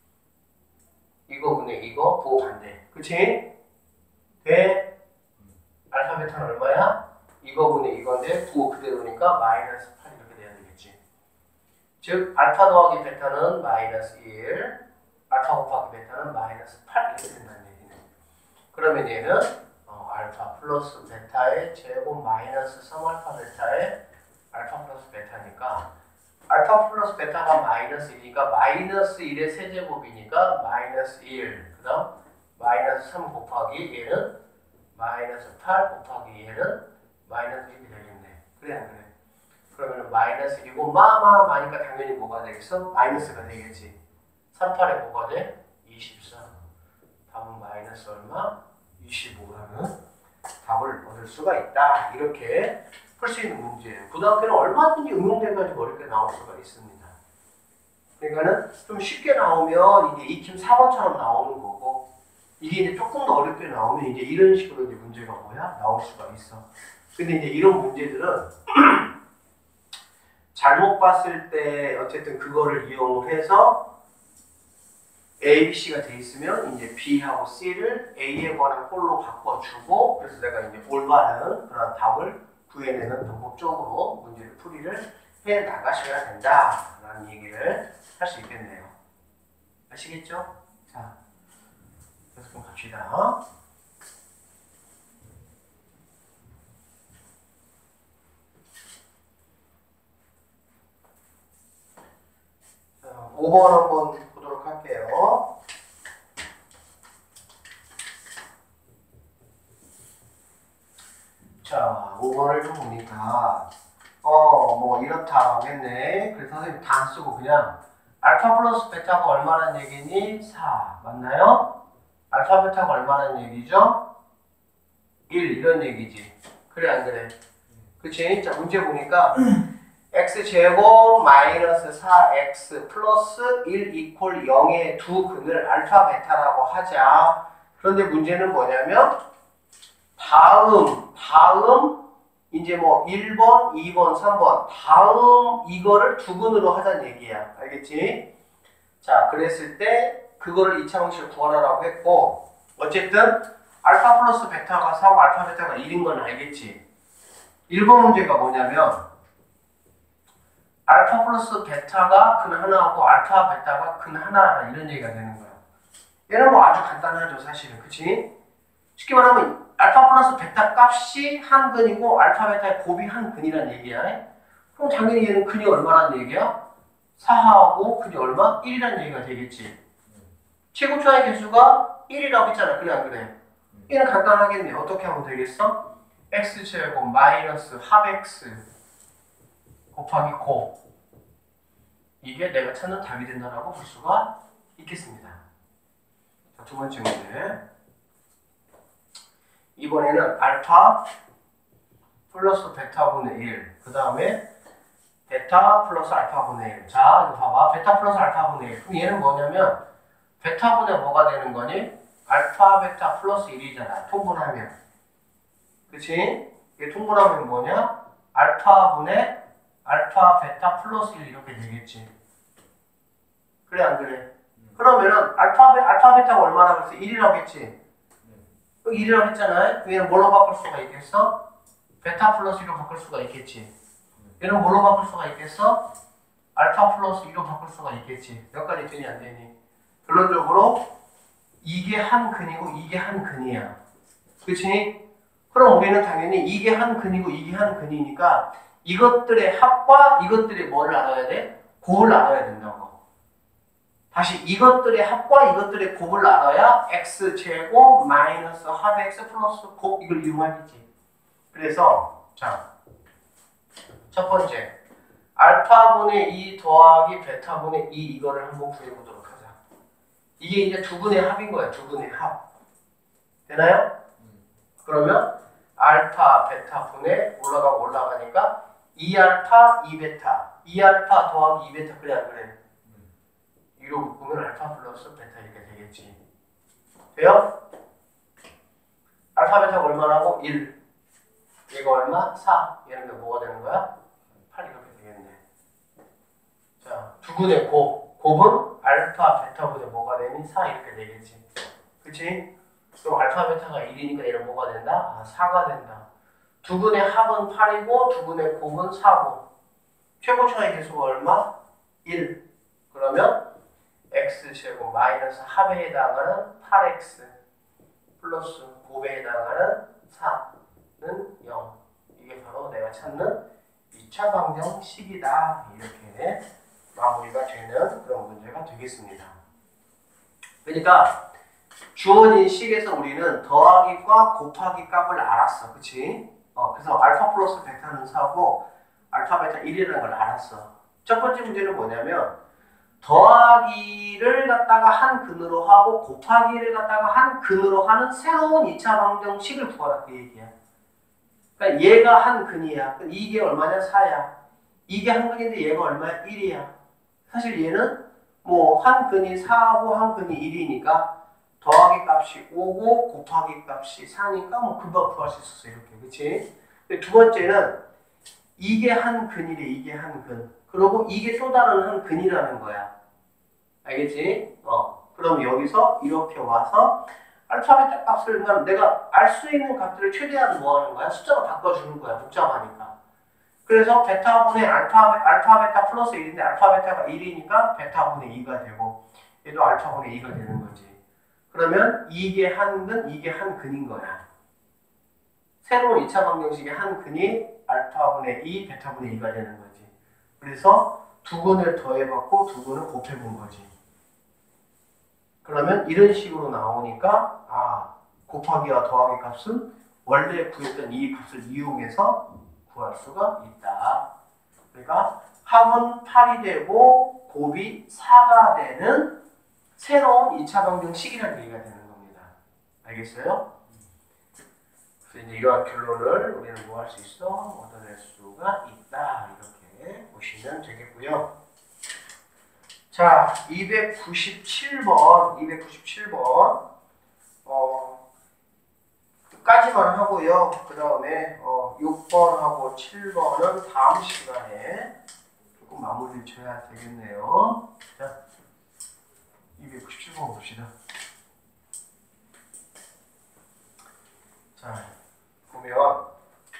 이거분의 이거 부호 반대. 그치? 돼? 알파 베타는 얼마야? 이거분의 이건데 부호 그대로니까 마이너스 팔 이렇게 돼야 되겠지. 즉 알파 더하기 베타는 마이너스 일, 알파 곱하기 베타는 마이너스 팔 이렇게 된다는 얘기네. 그러면 얘는 어, 알파 플러스 베타의 제곱 마이너스 삼 알파 베타의 알파 플러스 베타니까 알파 플러스 베타가 마이너스 일이니까 마이너스 일의 세제곱이니까 마이너스 일. 그 다음 마이너스 삼 곱하기 얘는 마이너스 팔 곱하기 얘는 마이너스 일이 되겠네. 그래 안 그래? 그러면 마이너스 일이고 마마 마니까 당연히 뭐가 되겠어? 마이너스가 되겠지. 삼, 팔에 뭐가 돼? 이십사. 답은 마이너스 얼마? 이십오라는 답을 얻을 수가 있다. 이렇게 풀 수 있는 문제예요. 고등학교는 얼마든지 응용돼가지고 어렵게 나올 수가 있습니다. 그러니까는 좀 쉽게 나오면 이제 익힘 사 번처럼 나오는 거고, 이게 이제 조금 더 어렵게 나오면 이제 이런 식으로 이제 문제가 뭐야? 나올 수가 있어. 근데 이제 이런 문제들은 잘못 봤을 때 어쨌든 그거를 이용해서 A, B, C가 돼 있으면 이제 B하고 C를 A에 관한 꼴로 바꿔주고, 그래서 내가 이제 올바른 그런 답을 구해내는 방법적으로 문제를 풀이를 해 나가셔야 된다라는 얘기를 할 수 있겠네요. 아시겠죠? 자, 계속 좀 갑시다. 자, 오 번 한번 보도록 할게요. 자, 오 번을 좀 보니까 어, 뭐 이렇다 하겠네. 그래서 선생님 다 안 쓰고 그냥 알파 플러스 베타가 얼마란 얘기니? 사. 맞나요? 알파 베타가 얼마란 얘기죠? 일 이런 얘기지. 그래 안 그래? 그치? 자, 문제 보니까 x제곱 마이너스 사 엑스 플러스 일 이퀄 영의 두 근을 알파 베타라고 하자. 그런데 문제는 뭐냐면 다음, 다음 이제 뭐 일 번, 이 번, 삼 번 다음 이거를 두 근으로 하자는 얘기야. 알겠지? 자, 그랬을 때 그거를 이차방식을 구하라고 했고, 어쨌든 알파 플러스 베타가 사고 알파 베타가 일인 건 알겠지? 일 번 문제가 뭐냐면 알파 플러스 베타가 근 하나하고 알파 베타가 근 하나라 이런 얘기가 되는 거야. 얘는 뭐 아주 간단하죠 사실은. 그치? 쉽게 말하면 알파 플러스 베타 값이 한 근이고 알파 베타의 곱이 한 근이란 얘기야. 그럼 당연히 얘는 근이 얼마란 얘기야? 사하고 근이 얼마? 일이란 얘기가 되겠지. 최고차의 개수가 일이라고 했잖아. 그래 안 그래? 얘는 간단하겠네. 어떻게 하면 되겠어? x제곱 마이너스 합 x 곱하기 곱. 이게 내가 찾는 답이 된다라고 볼 수가 있겠습니다. 자, 두 번째 문제. 이번에는 알파 플러스 베타분의 일. 그 다음에 베타 플러스 알파분의 일. 자, 이거 봐봐. 베타 플러스 알파분의 일. 그럼 얘는 뭐냐면 베타분의 뭐가 되는 거니? 알파 베타 플러스 일이잖아. 통분하면. 그치? 이게 통분하면 뭐냐? 알파분의 알파 베타 플러스 일 이렇게 되겠지. 그래 안 그래? 그러면은 알파, 베, 알파 베타가 얼마라고 했어? 일이라고 했지? 일이라고 했잖아요. 얘는 뭘로 바꿀 수가 있겠어? 베타 플러스 일로 바꿀 수가 있겠지. 얘는 뭘로 바꿀 수가 있겠어? 알파 플러스 이로 바꿀 수가 있겠지. 여기까지 되니 안 되니? 결론적으로 이게 한 근이고 이게 한 근이야. 그치? 그럼 우리는 당연히 이게 한 근이고 이게 한 근이니까 이것들의 합과 이것들의 뭐를 알아야 돼? 곱을 알아야 된다고. 다시 이것들의 합과 이것들의 곱을 알아야 x제곱 마이너스 합 x 플러스 곱 이걸 이용하겠지. 그래서 자, 첫 번째 알파분의 이 더하기 베타분의 이 이거를 한번 구해보도록 하자. 이게 이제 두 분의 합인 거야. 두 분의 합. 되나요? 그러면 알파 베타분의 올라가고 올라가니까 이 알파 이 베타 이 알파 더하기 이 베타 그래 안 그래? 이로 묶으면 알파 플러스 베타 이렇게 되겠지. 돼요? 알파 베타가 얼마라고? 일. 얘가 얼마? 사. 얘는 뭐가 되는 거야? 팔 이렇게 되겠네. 자, 두 근의 곱. 곱은 알파 베타분의 뭐가 되니? 사 이렇게 되겠지. 그치? 그럼 알파 베타가 일이니까 얘는 뭐가 된다? 아, 사가 된다. 두 근의 합은 팔이고 두 근의 곱은 사고. 최고차의 개수가 얼마? 일. 그러면 x제곱 마이너스 합에 해당하는 팔 엑스 플러스 곱에 해당하는 사는 영. 이게 바로 내가 찾는 이 차 방정식이다. 이렇게 간단하게 마무리가 되는 그런 문제가 되겠습니다. 그러니까 주어진 식에서 우리는 더하기과 곱하기 값을 알았어. 그치? 어, 그래서 알파 플러스 베타는 사고 알파 베타 일이라는 걸 알았어. 첫 번째 문제는 뭐냐면 더하기를 갖다가 한 근으로 하고 곱하기를 갖다가 한 근으로 하는 새로운 이 차 방정식을 구하라 그 얘기야. 그러니까 얘가 한 근이야. 이게 얼마냐? 사야. 이게 한 근인데 얘가 얼마야? 일이야. 사실 얘는 뭐 한 근이 사하고 한 근이 일이니까 더하기 값이 오고 곱하기 값이 사니까 뭐 금방 구할 수 있었어 이렇게. 그치? 두 번째는 이게 한 근이래. 이게 한 근. 그리고 이게 또 다른 한 근이라는 거야. 알겠지? 어. 그럼 여기서 이렇게 와서 알파 베타 값을 내가 알 수 있는 값들을 최대한 뭐 하는 거야? 숫자로 바꿔주는 거야. 복잡하니까. 그래서 베타분의 알파, 알파 베타 플러스 일인데 알파 베타가 일이니까 베타분의 이가 되고 얘도 알파분의 이가 되는 거지. 그러면 이게 한 근, 이게 한 근인 거야. 새로운 이 차 방정식의 한 근이 알파분의 이, 베타분의 이가 되는 거지. 그래서 두 근을 더해봤고 두 근을 곱해본 거지. 그러면 이런 식으로 나오니까 아 곱하기와 더하기 값은 원래 구했던 이 값을 이용해서 구할 수가 있다. 그러니까 합은 팔이 되고 곱이 사가 되는 새로운 이 차 방정식이라는 얘기가 되는 겁니다. 알겠어요? 그래서 이제 이러한 결론을 우리는 뭐 할 수 있어? 얻어낼 수가 있다. 이렇게 보시면 되겠고요. 자, 이백구십칠 번, 이백구십칠 번, 어, 까지만 하고요. 그 다음에, 어, 육 번하고 칠 번은 다음 시간에 조금 마무리를 쳐야 되겠네요. 자, 이백구십칠 번 봅시다. 자, 보면,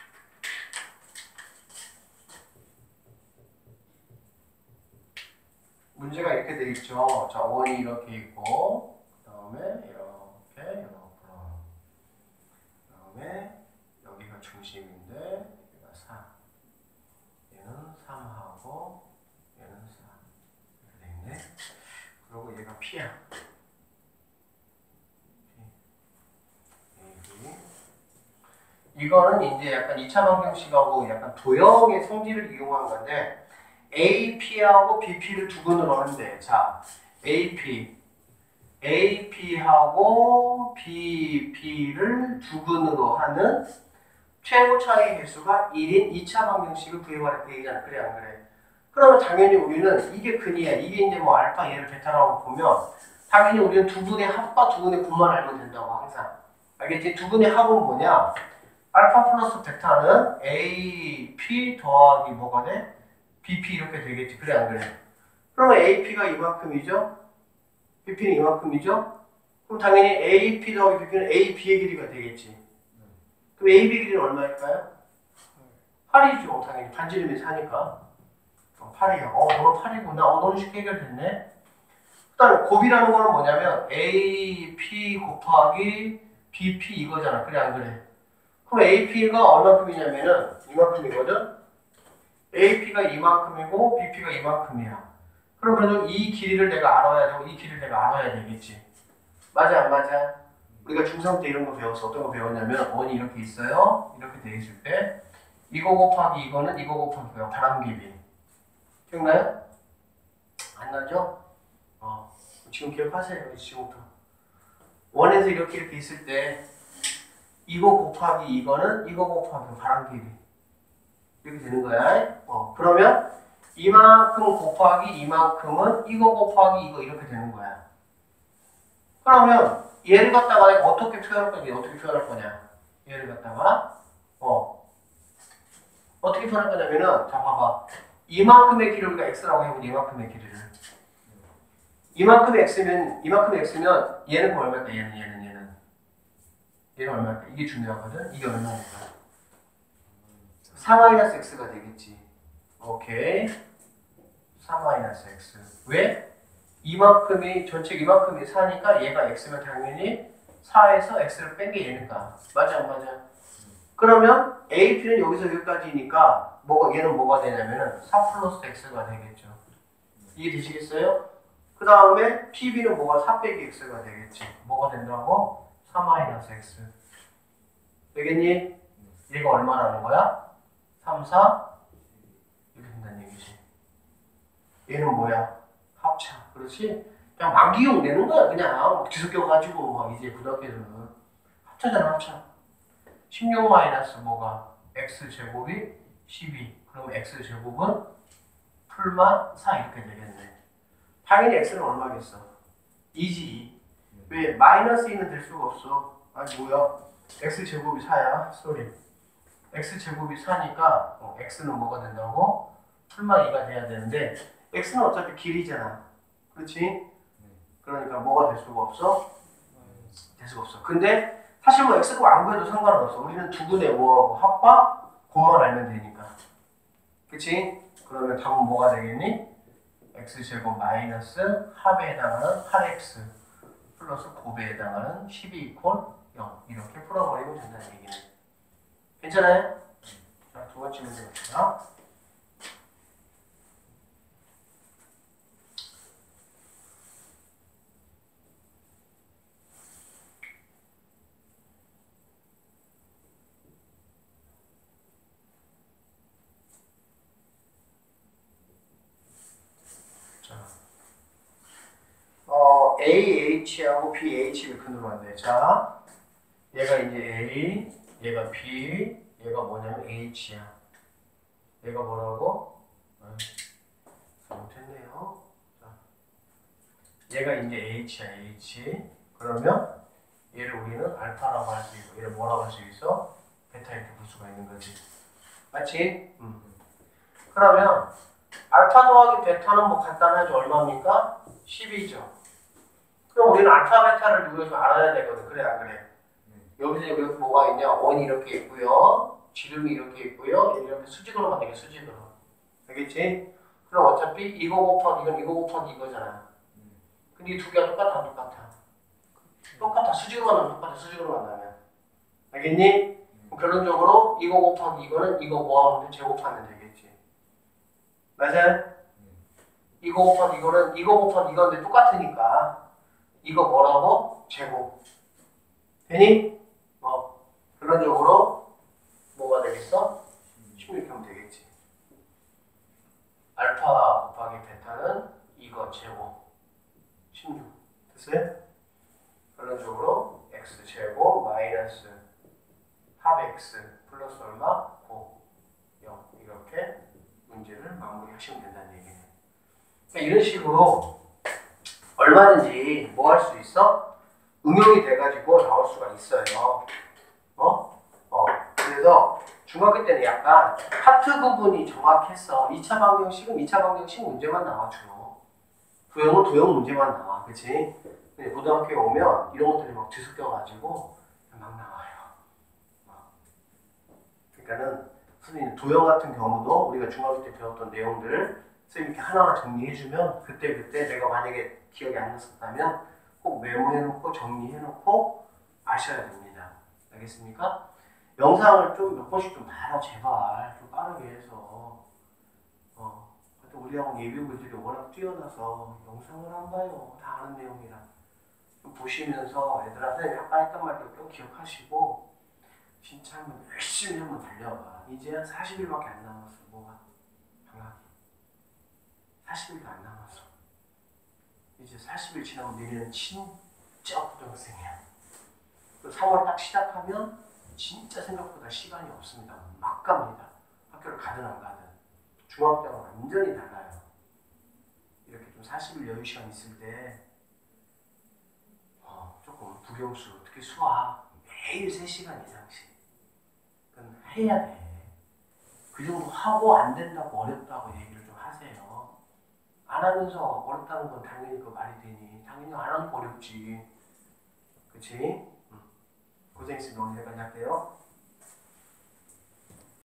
문제가 이렇게 돼 있죠. 자, 원이 이렇게 있고, 그 다음에 이렇게, 이렇게, 그 다음에 여기가 중심인데, 여기가 사. 얘는 삼하고, 얘는 사. 이렇게 돼 있네. 그리고 얘가 P야. P. 이거는 이제 약간 이 차 방정식하고 약간 도형의 성질을 이용한 건데, 에이피하고 비피를 두 근으로 하는데, 자, 에이피, 에이피하고 비피를 두 근으로 하는 최고 차이 개수가 일인 이 차 방정식을 구해봐라 그 얘기잖아. 그래 안 그래? 그러면 당연히 우리는 이게 근이야. 이게 이제 뭐 알파 얘를 베타라고 보면 당연히 우리는 두 근의 합과 두 근의 분만 알면 된다고 항상. 알겠지? 두 근의 합은 뭐냐? 알파 플러스 베타는 에이피 더하기 뭐가 돼? 비피 이렇게 되겠지. 그래 안 그래? 그러면 에이피가 이만큼이죠? 비피는 이만큼이죠? 그럼 당연히 에이피 더하기 비피는 에이비의 길이가 되겠지. 그럼 에이비 길이는 얼마일까요? 팔이죠. 당연히 반지름이 사니까. 어, 팔이야. 어, 너는 팔이구나. 어, 너는 쉽게 해결됐네. 그 다음에 곱이라는 거는 뭐냐면 에이피 곱하기 비피 이거잖아. 그래 안 그래? 그럼 에이피가 얼마큼이냐면은 이만큼이거든? 에이피가 이만큼이고 비피가 이만큼이야. 그럼 그래도 이 길이를 내가 알아야 되고 이 길이를 내가 알아야 되겠지. 맞아 안 맞아? 우리가 중삼 때 이런 거 배웠어. 어떤 거 배웠냐면 원이 이렇게 있어요. 이렇게 돼 있을 때 이거 곱하기 이거는 이거 곱하기 이거야. 바람길이. 기억나요? 안 나죠? 어. 지금 기억하세요. 지금부터. 원에서 이렇게 이렇게 있을 때 이거 곱하기 이거는 이거 곱하기 바람길이. 이렇게 되는 거야. 어, 그러면 이만큼 곱하기 이만큼은 이거 곱하기 이거 이렇게 되는 거야. 그러면 얘를 갖다가 어떻게 표현할 거냐? 어떻게 표현할 거냐? 얘를 갖다가 어 어떻게 표현할 거냐면은 자 봐봐. 이만큼의 길이를 우리가 x라고 해보자. 이만큼의 길이를. 이만큼의 x면 이만큼의 x면 얘는 얼마일까? 얘는 얘는 얘는 얘는 얼마일까? 이게 중요하거든. 이게 얼마일까? 사 마이너스 x가 되겠지. 오케이. 사 마이너스 x. 왜? 이만큼이, 전체 이만큼이 사니까 얘가 x면 당연히 사에서 x를 뺀 게 얘니까. 맞아, 안 맞아? 그러면 에이피는 여기서 여기까지니까 뭐가 얘는 뭐가 되냐면은 사 플러스 x가 되겠죠. 이해 되시겠어요? 그 다음에 피비는 뭐가 사 빼기 x가 되겠지. 뭐가 된다고? 사 마이너스 x. 되겠니? 얘가 얼마라는 거야? 삼, 사 이렇게 된다는 얘기지. 얘는 뭐야? 합차. 그렇지? 그냥 막 이용되는 거야. 그냥 뒤섞여가지고 막 이제 고등학교에서는 합차잖아. 합차. 십육 마이너스 뭐가? x제곱이 십이. 그럼 x제곱은 풀만 사 이렇게 되겠네. 당연히 x는 얼마겠어? 이지. 왜? 마이너스 이는 될 수가 없어. 아니 뭐야? x제곱이 사야. 쏘리. x제곱이 사니까 어, x는 뭐가 된다고? 풀만 이가 돼야 되는데 x는 어차피 길이잖아. 그렇지? 그러니까 뭐가 될 수가 없어? 될 수가 없어. 근데 사실 뭐 x가 안 구해도 상관은 없어. 우리는 두근의 뭐하고 합과 곱만 알면 되니까. 그치? 그러면 답은 뭐가 되겠니? x제곱 마이너스 합에 해당하는 팔 엑스 플러스 곱에 해당하는 십이 이퀄 영 이렇게 풀어버리면 된다는 얘기네. 괜찮아요? 자, 두 번째 문제 볼게요. 어, 에이에이치하고 비에이치를 근으로 한대. 자, 얘가 이제 A, 얘가 B, 얘가 뭐냐면 H야. 얘가 뭐라고? 어, 잘못했네요. 자, 얘가 이제 H야, H. 그러면 얘를 우리는 알파라고 할 수 있고, 얘를 뭐라고 할 수 있어? 베타 이렇게 볼 수가 있는 거지. 맞지? 음. 그러면 알파 더하기 베타는 뭐 간단하죠. 얼마입니까? 십이죠. 그럼 우리는 알파 베타를 누구에서 알아야 되거든. 그래 안 그래? 음. 여기서 여기 뭐가 있냐? 원이 이렇게 있고요. 지름이 이렇게 있고요. 이렇게 수직으로 가는 게 수직으로. 알겠지? 그럼 어차피 이거 곱하기 이건 이거 곱하기 이거잖아. 음. 근데 이 두 개가 똑같아, 똑같아. 똑같아. 수직으로 만나면 똑같아. 수직으로 만나면. 알겠니? 음. 결론적으로 이거 곱하기 이거는 이거 뭐하면 제곱하면 되겠지. 맞아요? 음. 이거 곱하기 이거는 이거 곱하기 이건데 똑같으니까 이거 뭐라고? 제곱. 되니? 뭐 결론적으로 뭐가 되겠어? 십육 하면 되겠지. 알파 곱하기 베타는 이거 제곱. 십육. 됐어요? 결론적으로 x제곱 마이너스 합 x 플러스 얼마? 오, 영. 이렇게 문제를 마무리하시면 된다는 얘기예요. 그러니까 이런 식으로 얼마든지 뭐 할 수 있어? 응용이 돼가지고 나올 수가 있어요. 어? 어. 그래서 중학교 때는 약간 파트 부분이 정확했어. 이 차 방정식은 이 차 방정식 문제만 나와 주로. 도형은 도형 문제만 나와. 그치? 근데 고등학교에 오면 이런 것들이 막 뒤섞여가지고 막 나와요. 막. 그러니까는 선생님 도형 같은 경우도 우리가 중학교 때 배웠던 내용들을 선생님 이렇게 하나하나 정리해주면 그때 그때 내가 만약에 기억이 안 났었다면 꼭 메모해놓고 정리해놓고 아셔야 됩니다. 알겠습니까? 영상을 좀 몇 번씩 좀 봐라 제발. 좀 빠르게 해서. 어, 우리하고 예비고들이 워낙 뛰어나서 영상을 안 봐요. 다 아는 내용이라. 좀 보시면서 얘들아 선생님이 아까 했던 말도 꼭 기억하시고 진짜 한번 열심히 한번 달려봐. 이제 한 사십 일밖에 안 남았어. 뭐가? 방학이. 사십 일도 안 남았어. 이제 사십 일 지나면 내년은 진짜 고등학생이야. 삼월 딱 시작하면 진짜 생각보다 시간이 없습니다. 막 갑니다. 학교를 가든 안 가든. 중학교 때는 완전히 달라요. 이렇게 좀 사십 일 여유 시간 있을 때 어, 조금 국영수, 특히 수학 매일 세 시간 이상씩 그건 해야 돼. 그 정도 하고 안 된다고 어렵다고 얘기를 좀 하세요. 안 하면서 어렵다는 건 당연히 그 말이 되니 당연히 안 하는 거 어렵지. 그치? 응. 고생했으면 오늘 여기까지 할게요.